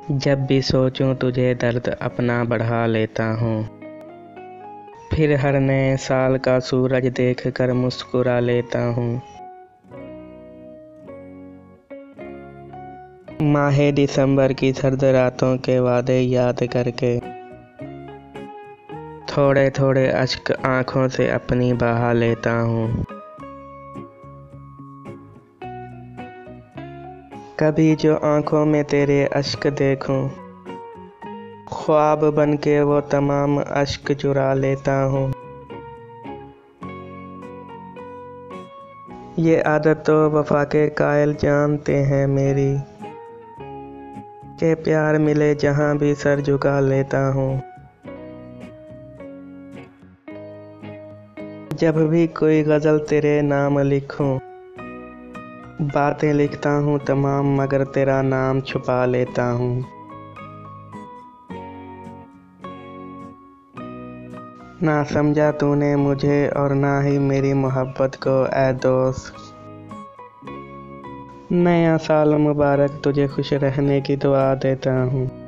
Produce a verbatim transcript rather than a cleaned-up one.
जब भी सोचूं तुझे दर्द अपना बढ़ा लेता हूँ। फिर हर नए साल का सूरज देख कर मुस्कुरा लेता हूँ। माहे दिसंबर की सर्द रातों के वादे याद करके थोड़े थोड़े अश्क आँखों से अपनी बहा लेता हूँ। कभी जो आँखों में तेरे अश्क देखूं, ख्वाब बन के वो तमाम अश्क चुरा लेता हूँ। ये आदत तो वफा के कायल जानते हैं मेरी, के प्यार मिले जहाँ भी सर झुका लेता हूँ। जब भी कोई गज़ल तेरे नाम लिखूं, बातें लिखता हूँ तमाम मगर तेरा नाम छुपा लेता हूँ। ना समझा तूने मुझे और ना ही मेरी मोहब्बत को ऐ दोस्त। नया साल मुबारक, तुझे खुश रहने की दुआ देता हूँ।